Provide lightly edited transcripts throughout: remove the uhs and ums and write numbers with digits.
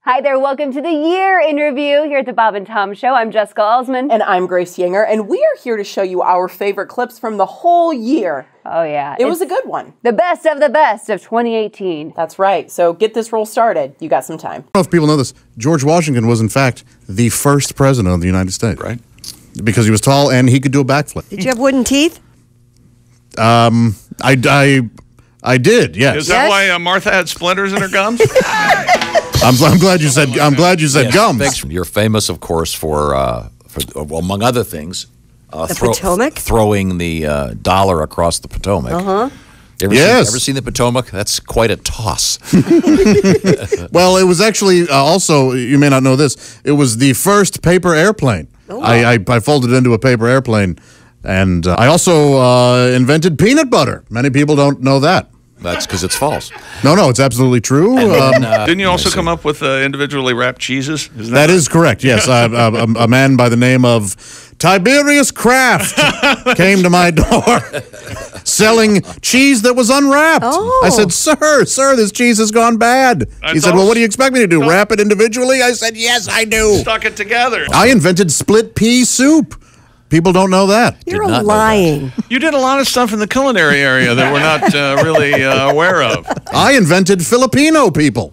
Hi there, welcome to the Year in Review here at the Bob and Tom Show. I'm Jessica Alsman. And I'm Grace Yinger, and we are here to show you our favorite clips from the whole year. Oh yeah. It was a good one. The best of 2018. That's right. So get this roll started. You got some time. I don't know if people know this. George Washington was, in fact, the first president of the United States. Right. Because he was tall and he could do a backflip. Did you have wooden teeth? I did, yes. Is that why Martha had splinters in her gums? I'm glad you said. I'm glad you said Yes, gums. thanks. You're famous, of course, for among other things, Potomac? throwing the dollar across the Potomac. Ever seen the Potomac? That's quite a toss. Well, it was actually also, you may not know this, it was the first paper airplane. Oh. I folded it into a paper airplane, and I also invented peanut butter. Many people don't know that. That's because it's false. No, it's absolutely true. Didn't you also come up with individually wrapped cheeses? That is correct, yes. A man by the name of Tiberius Kraft came to my door selling cheese that was unwrapped. Oh. I said, sir, this cheese has gone bad. He said, well, what do you expect me to do, wrap it individually? I said, yes, I do. Stuck it together. I invented split pea soup. People don't know that. You're lying. You did a lot of stuff in the culinary area that we're not really aware of. I invented Filipino people.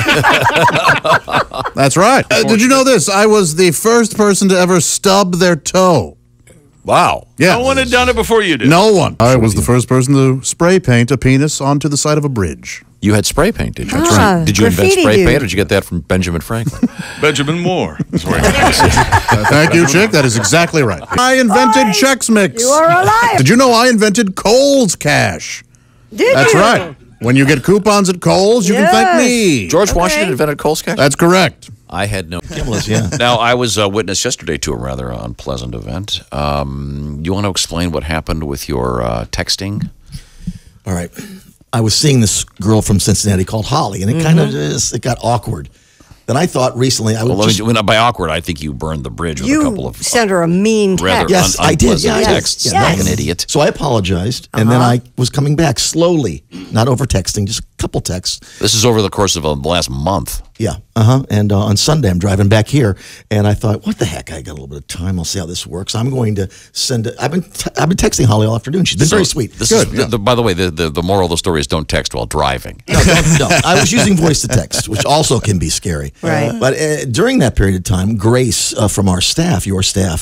That's right. Did you know this? I was the first person to ever stub their toe. Wow. Yeah. No one had done it before you did. No one. I was the first person to spray paint a penis onto the side of a bridge. You had spray paint, did you? Did you invent graffiti spray dude. paint, or did you get that from Benjamin Franklin? Benjamin Moore. Thank you, Chick. That is exactly right. I invented Chex Mix. You are alive. Did you know I invented Kohl's Cash? Did That's you? right. When you get coupons at Kohl's, you can thank me. George Washington invented Kohl's Cash? That's correct. I had no. Now, I was a witness yesterday to a rather unpleasant event. You want to explain what happened with your texting? All right. I was seeing this girl from Cincinnati called Holly, and it kind of it got awkward. Then I thought recently I would by awkward, I think you burned the bridge with a couple of sent her a mean rather text. Yes, I did. unpleasant Yeah, texts. yes. Like an idiot. So I apologized, and then I was coming back slowly, not over texting, just a couple texts. This is over the course of the last month. Yeah, And on Sunday, I'm driving back here, and I thought, what the heck? I got a little bit of time. I'll see how this works. I'm going to send it. I've been texting Holly all afternoon. She's been very sweet. By the way, the moral of the story is don't text while driving. No. I was using voice to text, which also can be scary. Right. But during that period of time, Grace from our staff, your staff,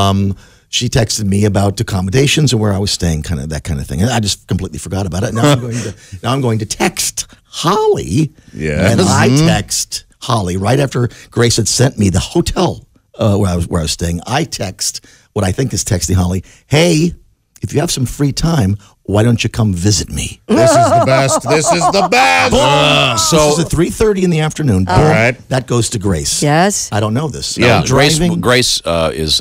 she texted me about accommodations and where I was staying, that kind of thing. And I just completely forgot about it. Now I'm going to text Holly. Yes. And I text Holly right after Grace had sent me the hotel where I was staying. I text what I think is texting Holly. Hey, if you have some free time, why don't you come visit me? This is the best. This is the best. So this is at 3:30 in the afternoon. Boom. right. That goes to Grace. Yes. I don't know this. Yeah. Driving. Grace is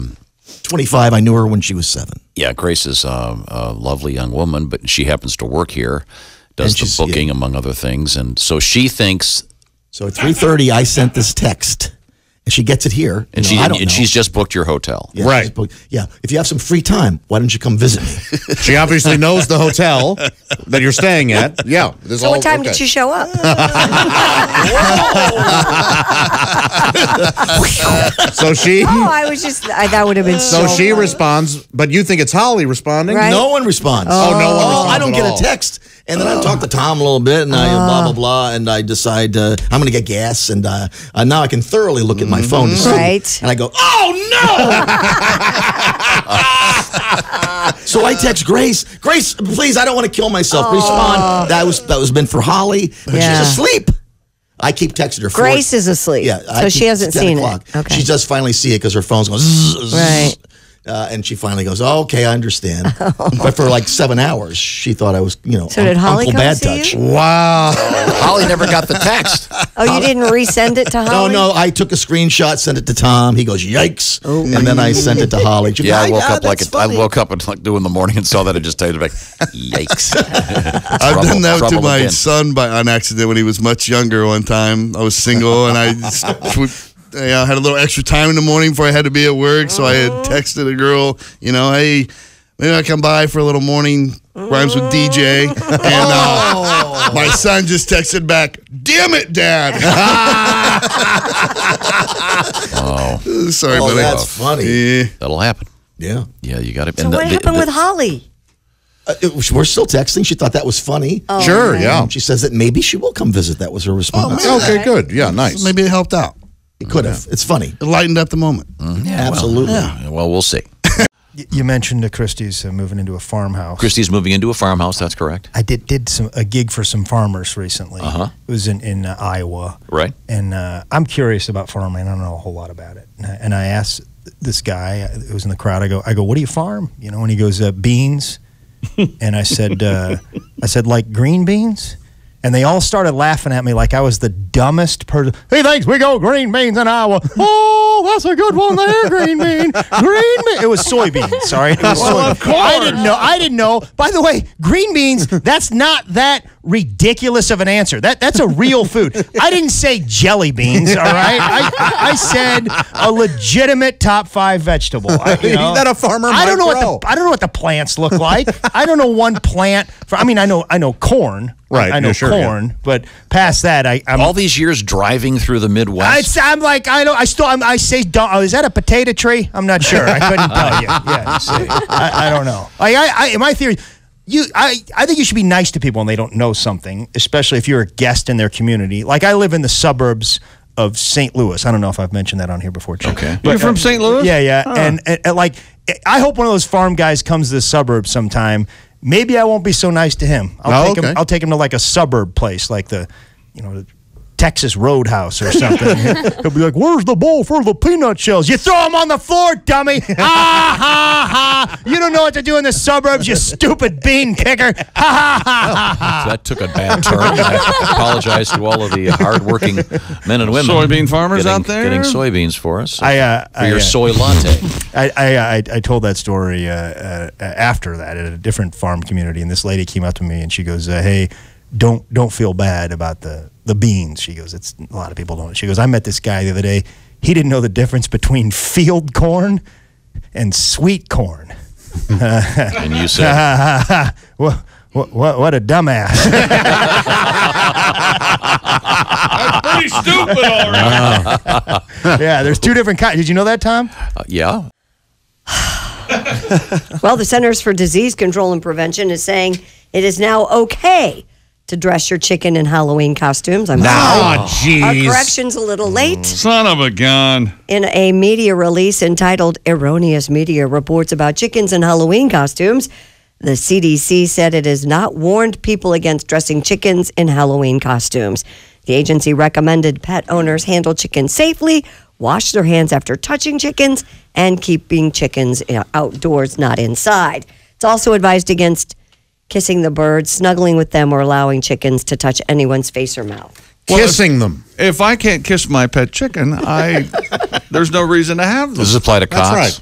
25. I knew her when she was 7. yeah. Grace is a lovely young woman, but she happens to work here, does And the booking among other things, and so she thinks. So at 3:30, I sent this text, and she gets it here. And she's just booked your hotel. Yeah, Right. If you have some free time, why don't you come visit me? She obviously knows the hotel that you're staying at. Yeah. So what time did she show up? So she. I was just, that would have been So she funny. responds, but you think it's Holly responding? Right. No one responds. Oh, no one responds I don't at get all. a text. And then I talk to Tom a little bit, and I blah, blah, blah, and I decide I'm going to get gas, and now I can thoroughly look at my phone to see. Right. And I go, oh, no! So I text Grace, please, I don't want to kill myself. Respond. That was meant for Holly, but Yeah. she's asleep. I keep texting her. Grace is asleep. Yeah. So she hasn't seen it. Okay. She does finally see it because her phone's going zzz, zzz. Right. And she finally goes, okay, I understand. But for like 7 hours, she thought I was, So did Holly Uncle come Bad see Touch. you? Wow. Holly never got the text. Oh, you didn't resend it to Holly? No, I took a screenshot, sent it to Tom. He goes, yikes. And then I sent it to Holly. She Yeah, goes, I woke up at like 2 in the morning and saw that. I just typed it back. Yikes! I've done that to my son on accident when he was much younger. One time, I was single and I had a little extra time in the morning before I had to be at work, so I had texted a girl, hey, maybe I come by for a little morning rhymes with DJ, and my son just texted back, "Damn it, Dad!" Oh, Sorry, buddy. That's funny. Yeah. that'll happen. Yeah. Yeah, you got it. So what happened with Holly? We're still texting. She thought that was funny. Sure, yeah. She says that maybe she will come visit. That was her response. Okay, good. Yeah, nice. Maybe it helped out. It could have. It's funny. It lightened up the moment. Absolutely. Well, we'll see. You mentioned that Christy's moving into a farmhouse. Christy's moving into a farmhouse. That's correct. I did a gig for some farmers recently. Uh-huh. It was in Iowa. Right. And I'm curious about farming. I don't know a whole lot about it. And I asked this guy who was in the crowd, I go, what do you farm? You know, and he goes, beans. And I said, like green beans? And they all started laughing at me like I was the dumbest person. He thinks we go green beans in Iowa. Oh, that's a good one there, green bean. Green bean. It was soybeans. Sorry. It was soybeans. Of course. I didn't know. By the way, green beans, that's not that ridiculous of an answer. That's a real food. I didn't say jelly beans, all right? I said a legitimate top 5 vegetable. That a farmer I don't know might grow. I don't know what the plants look like. I don't know one plant. I know corn. Right, I know yeah, sure, corn, but past that, I'm All these years driving through the Midwest. I'm like, I say, is that a potato tree? I'm not sure. I couldn't tell you. Yeah, see, I don't know. My theory, I think you should be nice to people when they don't know something, especially if you're a guest in their community. Like I live in the suburbs of St. Louis. I don't know if I've mentioned that on here before, Chuck. Okay. But, You're from St. Louis? Yeah. Huh. And like, I hope one of those farm guys comes to the suburbs sometime. Maybe I won't be so nice to him. I'll take him to like a suburb place, like the Texas Roadhouse or something. He'll be like, "Where's the bowl for the peanut shells?" You throw them on the floor, dummy. Ha ha ha! You don't know what to do in the suburbs, you stupid bean kicker. Ha ha ha! That took a bad turn. I apologize to all of the hardworking men and women. Soybean farmers out there? Getting soybeans for us. For your soy latte. I told that story after that at a different farm community, and this lady came up to me and she goes, "Hey, don't feel bad about the beans." She goes, "It's a lot of people don't." She goes, "I met this guy the other day. He didn't know the difference between field corn and sweet corn." And you said, "What a dumbass!" That's pretty stupid, all right. Yeah, there's 2 different kinds. Did you know that, Tom? yeah. Well, the Centers for Disease Control and Prevention is saying it is now okay to dress your chicken in Halloween costumes. Our correction's a little late. Son of a gun. In a media release entitled Erroneous Media Reports About Chickens in Halloween Costumes, the CDC said it has not warned people against dressing chickens in Halloween costumes. The agency recommended pet owners handle chickens safely, wash their hands after touching chickens, and keeping chickens outdoors, not inside. It's also advised against kissing the birds, snuggling with them, or allowing chickens to touch anyone's face or mouth. Kissing them. If I can't kiss my pet chicken, there's no reason to have them. Does this apply to cocks? That's right.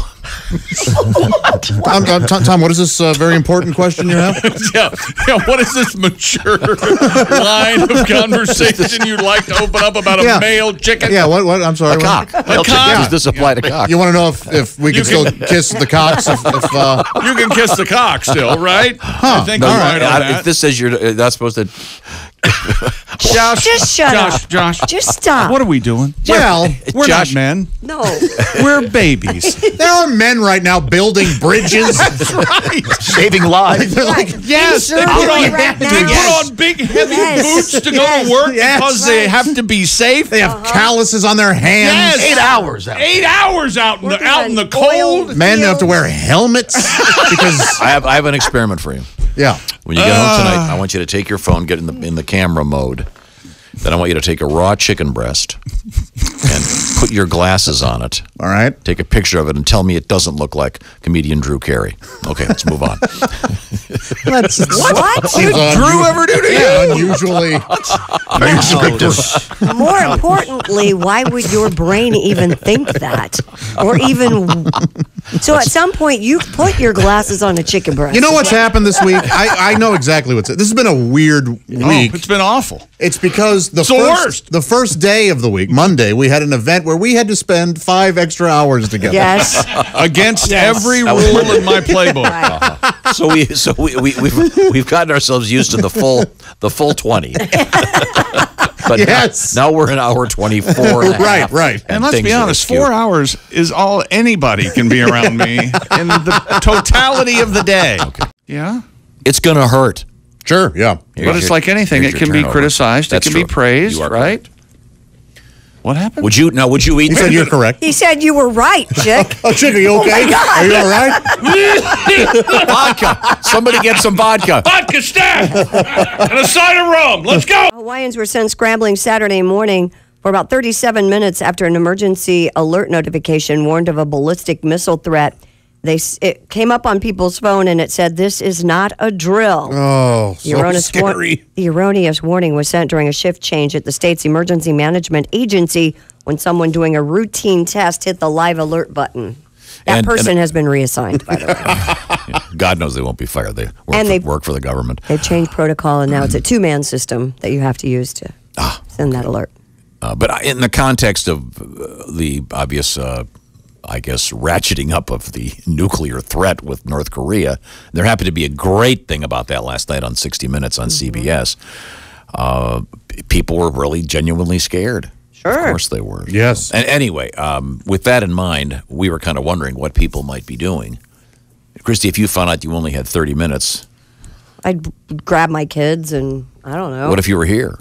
Tom, what is this very important question you have? yeah, what is this mature line of conversation you'd like to open up about a male chicken? Yeah, what? I'm sorry. A cock. A cock. Does this apply to cock? You want to know if we can still kiss the cocks? If You can kiss the cock still, right? I think you're right on that. If this says you're not supposed to... Josh, Just shut up. Josh. Just stop. What are we doing? well, We're Josh- not men. No. We're babies. there are men right now building bridges. That's right. Saving lives. They're like, Yes, they put on, Right now. they put on big, heavy Yes. boots to go to work Yes. because they have to be safe. they have calluses on their hands. Yes. 8 hours out. 8 hours out in Working the on cold. oil. Men have to wear helmets because I have an experiment for you. yeah. When you get home tonight, I want you to take your phone, get in the camera mode. Then I want you to take a raw chicken breast and put your glasses on it. All right. Take a picture of it and tell me it doesn't look like comedian Drew Carey. Okay, let's move on. That's What? Drew ever do to you? Unusually. More importantly, why would your brain even think that? Or even... So at some point, you put your glasses on a chicken breast. You know what's happened this week? I know exactly what's. This has been a weird week. It's been awful. It's because the worst. first day of the week, Monday, we had an event where we had to spend 5 extra hours together. Yes. Against every rule in my playbook. Right. So we've gotten ourselves used to the full 20. But Yes. now we're in hour 24 and a half. Right. And let's things be are honest, skewed. 4 hours is all anybody can be around me in the totality of the day. Okay. Yeah? It's going to hurt. Sure, yeah. But it's like anything. here's It your can be turnover. criticized. That's it can be true. praised, You are right? What happened? Would you eat? He said you're correct. He said you were right, Chick. Oh, Chick, are you okay? Are you all right? Vodka. Somebody get some vodka. Vodka staff and a side of rum. Let's go. Hawaiians were sent scrambling Saturday morning for about 37 minutes after an emergency alert notification warned of a ballistic missile threat. It came up on people's phone and it said, "This is not a drill." Oh, so scary. The erroneous warning was sent during a shift change at the state's emergency management agency when someone doing a routine test hit the live alert button. That person has been reassigned, by the way. God knows they won't be fired. They work for the government. They've changed protocol, and now it's a two-man system that you have to use to send that alert. But in the context of the obvious, I guess, ratcheting up of the nuclear threat with North Korea, there happened to be a great thing about that last night on 60 Minutes on CBS. People were really genuinely scared. Sure. Of course they were. Yes. And anyway, with that in mind, we were kind of wondering what people might be doing. Christy, if you found out you only had 30 minutes. I'd grab my kids and, I don't know. What if you were here?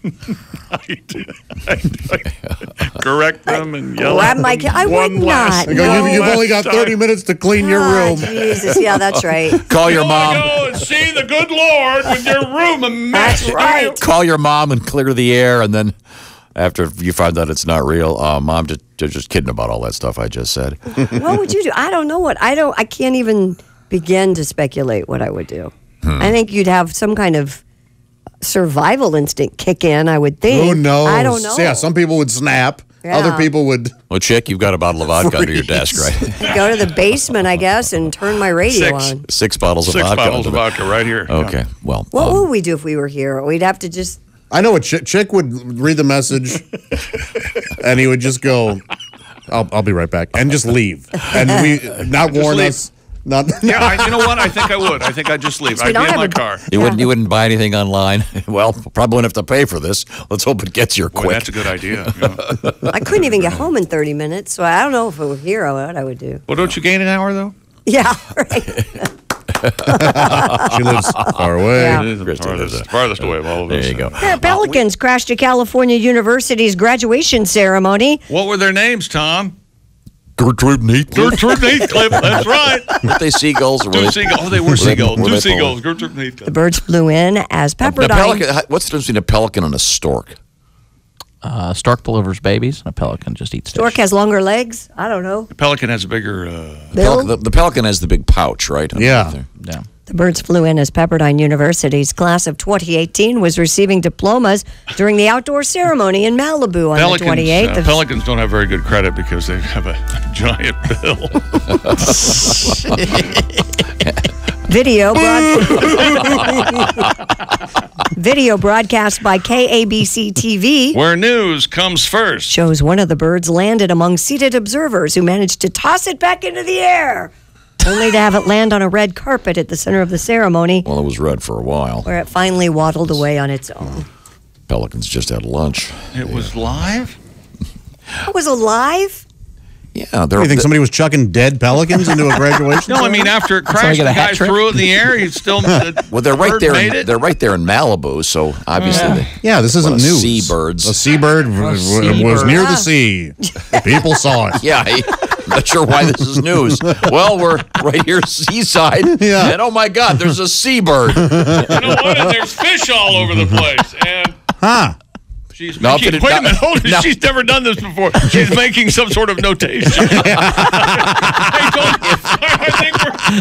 Correct them and yell Grab at my them kids. I would one last- not. Go, No. you've only got 30 minutes to clean your room. Jesus, yeah, that's right. Call your mom. Go and see the good Lord with your room a mess. That's right. Call your mom and clear the air, and then after you find out it's not real, Mom, they're just kidding about all that stuff I just said. What would you do? I don't know I can't even begin to speculate what I would do. I think you'd have some kind of survival instinct kick in, I would think. Who knows? I don't know. Yeah, some people would snap. Yeah. Other people would. Well, Chick, you've got a bottle of vodka under your desk, right? Go to the basement, I guess, and turn my radio on. 6 bottles of vodka. 6 bottles of vodka right here. Okay, Yeah. well. What would we do if we were here? We'd have to just... I know a Chick would read the message, and he would just go, "I'll be right back," and just leave, and not warn leave. us. Not. Yeah, you know what? I think I would. I think I'd just leave. I'd be in my car. You wouldn't buy anything online? Well, probably wouldn't have to pay for this. Let's hope it gets here quick. Boy, that's a good idea. Yeah. I couldn't even get home in 30 minutes, so I don't know if it were here what I would do. Well, don't you gain an hour, though? Yeah, right. She lives far away. Yeah. It is the Christy lives farthest, farthest away of all of us. There you go. A pair of Pelicans crashed a California University's graduation ceremony. What were their names, Tom? Gertrude Heathcliff. Gertrude Heathcliff, that's right. Weren't they seagulls? Or were Two they- seagulls. Oh, they were seagulls. were Two they seagulls. Gertrude The Heathcliff. birds flew in as A Pepperdine. pelican, what's the difference between a pelican and a stork? Stork delivers babies, and a pelican just eats Stork fish. has longer legs. I don't know. The pelican has a bigger... Bill? The pelican has the big pouch, right? Yeah. Yeah. The birds flew in as Pepperdine University's class of 2018 was receiving diplomas during the outdoor ceremony in Malibu on the 28th. of Pelicans don't have very good credit because they have a giant bill. Video broadcast by KABC TV Where news comes first. shows one of the birds landed among seated observers who managed to toss it back into the air, only to have it land on a red carpet at the center of the ceremony, Well, it was red for a while. where it finally waddled away on its own. Pelicans just had lunch. It was live? It was alive? Yeah, Do you think somebody was chucking dead pelicans into a graduation? No, I mean, after it crashed, get the a hat guy trick? threw it in the air. He still... Well, they're right bird there. made it? They're right there in Malibu, so obviously, Yeah, this isn't What a news. seabirds. A seabird was seabird. near the sea. People saw it. yeah. I'm not sure why this is news. Well, we're right here seaside, Yeah. and oh my God, there's a seabird. You know what? And there's fish all over the place. And Huh. she's No, making... if it- Wait a no, minute. Hold it. no. She's never done this before. She's making some sort of notation. I think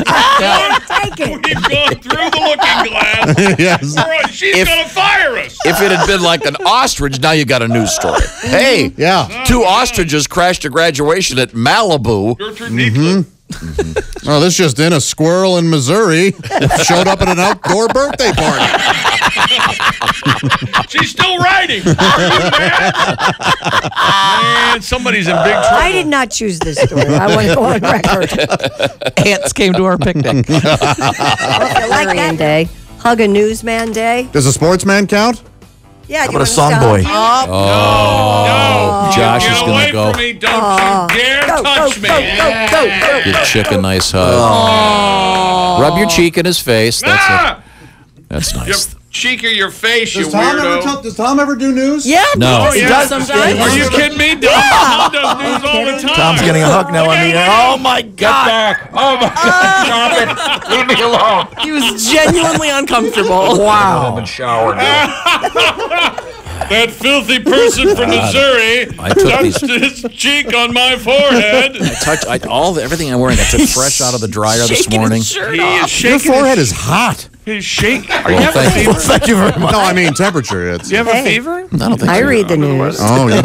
we've gone through the looking glass. Yes. She's going to fire us. If it had been like an ostrich, now you got a news story. Hey, Yeah. 2 ostriches crashed a graduation at Malibu. Gertrude Heathcliff. Oh, this just in: a squirrel in Missouri showed up at an outdoor birthday party. She's still writing. Are you mad? Man, somebody's in big trouble. I did not choose this story. I want to go on record. Ants came to our picnic. Like that day. Hug a newsman day. Does a sportsman count? Yeah, How about a song boy? Oh, Josh is going to go. From me. Don't you dare touch me. Go. Give Chick a nice hug. Rub your cheek in his face. That's it. That's Your nice. cheek or your face, you Does weirdo. Tom ever do news? Yeah, No. he Yeah. does sometimes. Are you kidding me? Tom does news all the time. Tom's getting a hug now on the air. Oh my God! Oh my God! Stop it! Leave me alone. He was genuinely uncomfortable. Wow! That filthy person from Missouri I took touched his cheek on my forehead. Everything I'm wearing. I took fresh out of the dryer this morning. He is Your shaking. forehead is hot. He's shaking. Are you Well, having a thank you. fever? Thank you very much. No, I mean temperature. It's Do you have a fever? I don't think I so. read the news. oh, you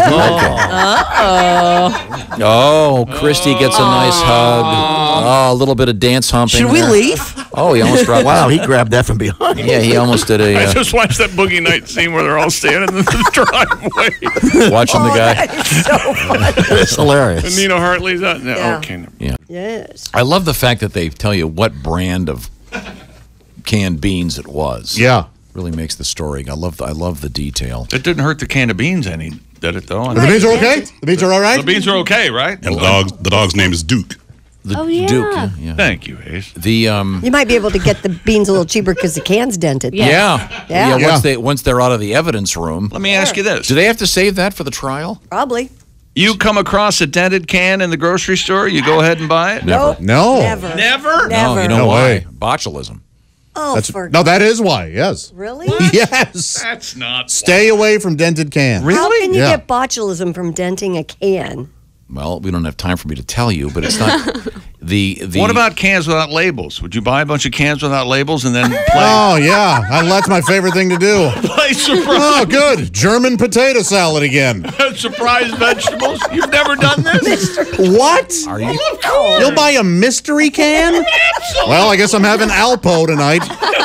Oh, Christy gets a nice hug. Oh, a little bit of dance humping. Should we there. leave? Oh, he almost dropped. Wow, he grabbed that from behind. Yeah, he almost did I a just watched that Boogie Night scene where they're all standing in the driveway. watching the guy. It's hilarious. And Nina Hartley's out. No, Yeah. okay. Yes. I love the fact that they tell you what brand of canned beans it was. Yeah. Really makes the story. I love the detail. It didn't hurt the can of beans any, did it, though? The beans are okay? The beans are all right? The beans are okay, right? And the dog's name is Duke. The Oh, yeah. Duke. Yeah. Thank you, Ace. The You might be able to get the beans a little cheaper because the can's dented. Yeah. Yeah. Once they're out of the evidence room, Let me ask you this. do they have to save that for the trial? Probably. You come across a dented can in the grocery store, you go ahead and buy it? Nope. No. Never. Never? No, you know No why? way. Botulism. Oh, No, that is why. Yes. really? Yes. That's not. Stay away from dented cans. How can you Yeah. get botulism from denting a can? Well, we don't have time for me to tell you, but it's not the. What about cans without labels? Would you buy a bunch of cans without labels and then play, Oh, yeah. That's my favorite thing to do. play surprise, Oh, good. German potato salad again. surprise vegetables? You've never done this? What? Are you? You'll buy a mystery can? Well, I guess I'm having Alpo tonight.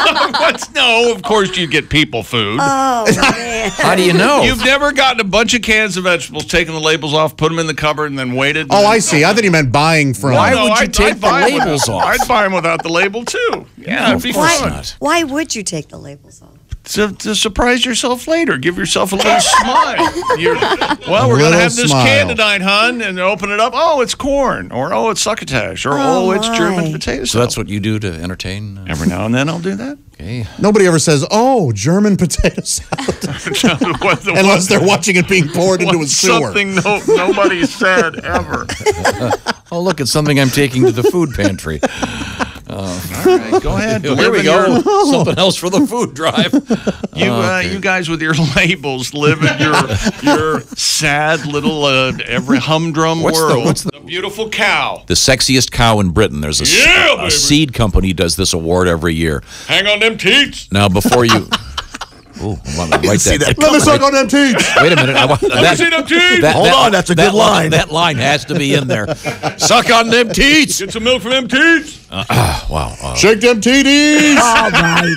No, of course you get people food. Oh, man. How do you know? You've never gotten a bunch of cans of vegetables, taken the labels off, put them in the cupboard, and then waited. Oh, I see. I thought he meant buying from. Why would you take the buy 'em labels without- off? I'd buy them without the label too. Yeah, it'd be fun. not. Why would you take the labels off? To surprise yourself later. Give yourself a little smile. Well, we're going to little have this smile. can tonight, hon, and open it up. Oh, it's corn. Or, oh, it's succotash. Or, oh, it's German my. potato So that's what you do to entertain? Every now and then I'll do that. Okay. Nobody ever says, oh, German potato salad. Unless they're watching it being poured into a sewer. Something nobody said ever. Oh, look, it's something I'm taking to the food pantry. All right, go ahead. Here we go. Something else for the food drive. You guys with your labels live in your sad little every humdrum world. what's the- A beautiful cow. The sexiest cow in Britain. There's Yeah, a baby. seed company does this award every year. Hang on them teats. Now, before you... Oh, I want to write that. Let me suck on them teeth. Wait a minute. Let me see them teats. Hold on, that's a good line. That line has to be in there. Suck on them teats. Get some milk from them teats. Wow. Shake them TDs. All right.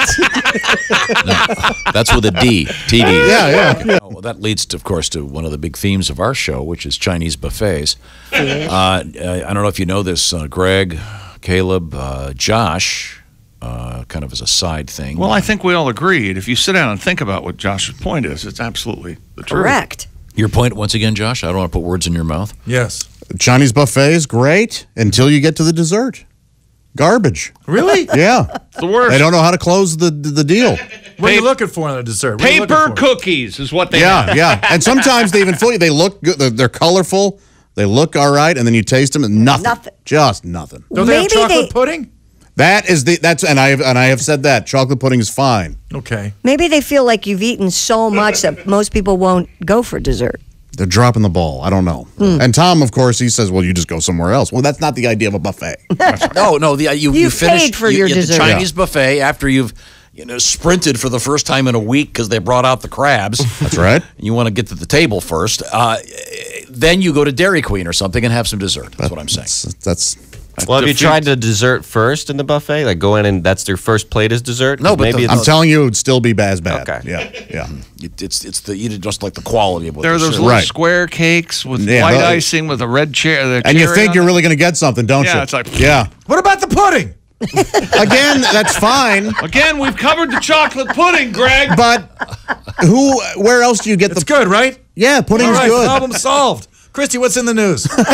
That's with a D. TD. Yeah. Well, that leads, of course, to one of the big themes of our show, which is Chinese buffets. I don't know if you know this, Greg, Caleb, Josh, kind of as a side thing. Well, I think we all agreed. If you sit down and think about what Josh's point is, it's absolutely the truth. Correct. Your point, once again, Josh, I don't want to put words in your mouth. Yes. Chinese buffet is great until you get to the dessert. Garbage. Really? Yeah. It's the worst. They don't know how to close the deal. What are you looking for on a dessert? What are you looking Paper for? cookies is what they have. Yeah. And sometimes they even fool you. They look good. They're colorful. They look all right, and then you taste them, and nothing. Nothing. Just nothing. Don't they have Maybe chocolate they- pudding? And I have said that chocolate pudding is fine. Okay. Maybe they feel like you've eaten so much that most people won't go for dessert. They're dropping the ball. I don't know. And Tom, of course, he says, "Well, you just go somewhere else." Well, that's not the idea of a buffet. No. You finish paid for your the dessert. Chinese buffet after you've sprinted for the first time in a week because they brought out the crabs. That's right. You want to get to the table first. Then you go to Dairy Queen or something and have some dessert. That's what I'm saying. That's Well, have you tried the dessert first in the buffet? Like go in and that's their first plate is dessert? No, but maybe I'm telling you, it would still be as bad. Okay. Yeah. It's just like the quality of what There are they're those serving. little Right. square cakes with Yeah, white those- icing with a red cherry. And you think you're really going to get something, don't you? Yeah, it's like- yeah. What about the pudding? Again, that's fine. Again, we've covered the chocolate pudding, Greg. But where else do you get It's good, right? Yeah, pudding's All right, good. problem solved. Christy, what's in the news? There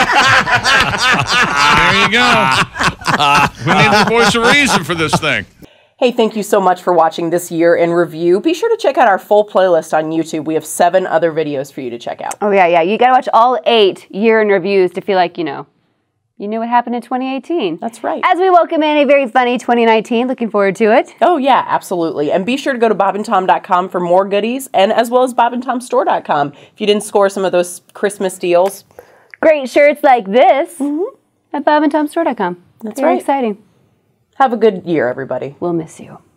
you go. We need the voice of reason for this thing. Hey, thank you so much for watching this year in review. Be sure to check out our full playlist on YouTube. We have 7 other videos for you to check out. Oh, yeah. You got to watch all 8 year in reviews to feel like, you knew what happened in 2018. That's right. As we welcome in a very funny 2019. Looking forward to it. Oh, yeah, absolutely. And be sure to go to bobandtom.com for more goodies, and as well as bobandtomstore.com if you didn't score some of those Christmas deals. Great shirts like this at bobandtomstore.com. That's very right. exciting. Have a good year, everybody. We'll miss you.